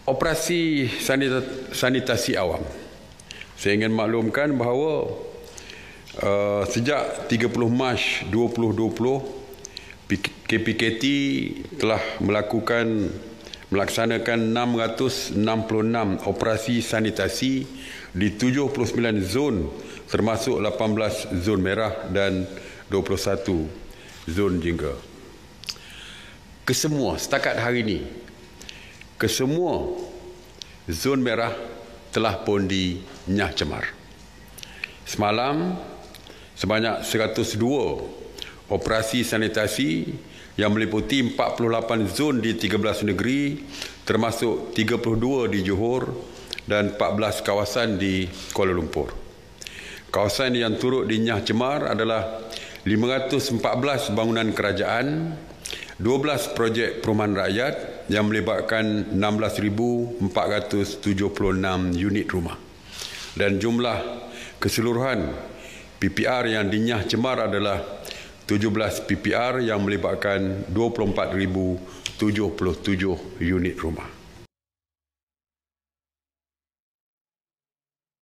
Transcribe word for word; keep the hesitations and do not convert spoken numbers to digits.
Operasi sanitasi awam. Saya ingin maklumkan bahawa uh, sejak tiga puluh Mac dua ribu dua puluh K P K T telah melakukan melaksanakan enam ratus enam puluh enam operasi sanitasi di tujuh puluh sembilan zon, termasuk lapan belas zon merah dan dua puluh satu zon jingga. Kesemua setakat hari ini, kesemua zon merah telah pun dinyah cemar. Semalam sebanyak seratus dua operasi sanitasi yang meliputi empat puluh lapan zon di tiga belas negeri, termasuk tiga puluh dua di Johor dan empat belas kawasan di Kuala Lumpur. Kawasan yang turut dinyah cemar adalah lima ratus empat belas bangunan kerajaan, dua belas projek perumahan rakyat yang melibatkan enam belas ribu empat ratus tujuh puluh enam unit rumah. Dan jumlah keseluruhan P P R yang dinyah cemar adalah tujuh belas P P R yang melibatkan dua puluh empat ribu tujuh puluh tujuh unit rumah.